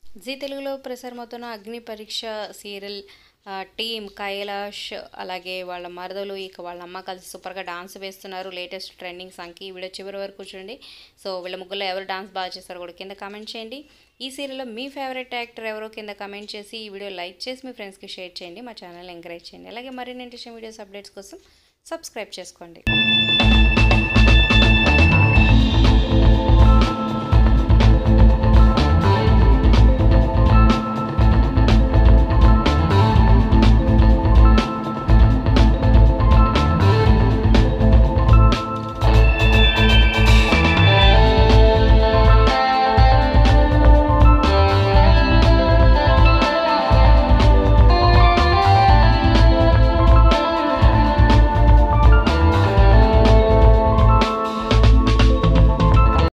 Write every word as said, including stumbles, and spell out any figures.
G తెలుగులో ప్రసారమవుతున్న అగ్ని పరీక్ష సీరియల్ టీమ్ కైలాష్ అలాగే వాళ్ళ మరదలు ఇక వాళ్ళ అమ్మ కలిసి సూపర్గా డాన్స్ వేస్తున్నారు. లేటెస్ట్ ట్రెండింగ్ సాంగ్కి ఈ వీడియో చివరి వరకు చూడండి. సో వీళ్ళ ముగ్గురులో ఎవరు డాన్స్ బాగా చేస్తారో కూడా కింద కామెంట్ చేయండి. ఈ సీరియల్లో మీ ఫేవరెట్ యాక్టర్ ఎవరో కింద కామెంట్ చేసి ఈ వీడియో లైక్ చేసి మీ ఫ్రెండ్స్కి షేర్ చేయండి. మా ఛానల్ ఎంకరేజ్ చేయండి. అలాగే మరిన్ని ఇంట్రెస్టింగ్ వీడియోస్ అప్డేట్స్ కోసం సబ్స్క్రైబ్ చేసుకోండి.